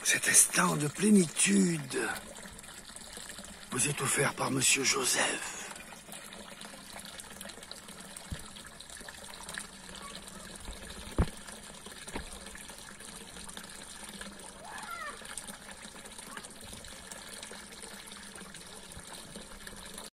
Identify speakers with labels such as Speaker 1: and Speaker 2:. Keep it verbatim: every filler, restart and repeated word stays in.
Speaker 1: Cet instant de plénitude vous est offert par Monsieur Joseph.